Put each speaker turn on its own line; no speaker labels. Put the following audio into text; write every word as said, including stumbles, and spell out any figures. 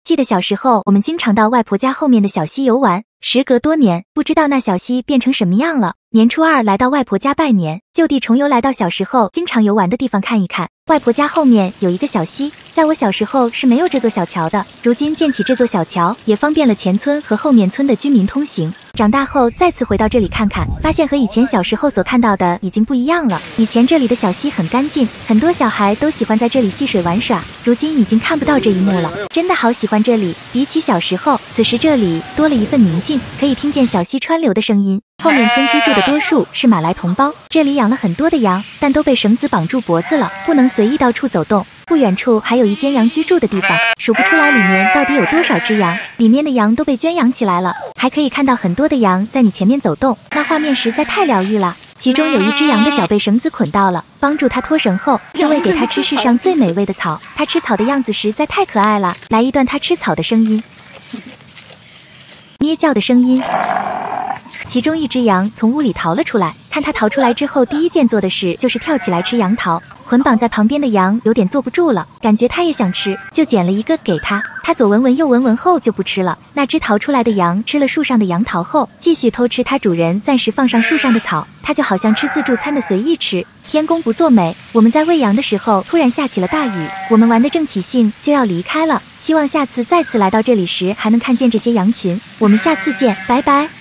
记得小时候，我们经常到外婆家后面的小溪游玩。时隔多年，不知道那小溪变成什么样了。年初二来到外婆家拜年，就地重游，来到小时候经常游玩的地方看一看。外婆家后面有一个小溪，在我小时候是没有这座小桥的，如今建起这座小桥，也方便了前村和后面村的居民通行。长大后再次回到这里看看，发现和以前小时候所看到的已经不一样了。以前这里的小溪很干净，很多小孩都喜欢在这里戏水玩耍，如今已经看不到这一幕了。真的好喜欢这里，比起小时候，此时这里多了一份宁静，可以听见小溪川流的声音。后面村居住的多数是马来同胞，这里养了很多的羊，但都被绳子绑住脖子了，不能随意到处走动。不远处还有一间羊居住的地方，数不出来里面到底有多少只羊，里面的羊都被圈养起来了，还可以看到很多的羊在你前面走动，那画面实在太疗愈了。其中有一只羊的脚被绳子捆到了，帮助它脱绳后，就喂给它吃世上最美味的草。它吃草的样子实在太可爱了，来一段它吃草的声音，咩叫的声音。其中一只羊从屋里逃了出来，看它逃出来之后，第一件做的事就是跳起来吃杨桃。捆绑在旁边的羊有点坐不住了，感觉它也想吃，就捡了一个给它。它左闻闻右闻闻后就不吃了。那只逃出来的羊吃了树上的杨桃后，继续偷吃它主人暂时放上树上的草，它就好像吃自助餐的随意吃。天公不作美，我们在喂羊的时候突然下起了大雨，我们玩得正起兴，就要离开了。希望下次再次来到这里时还能看见这些羊群。我们下次见，拜拜。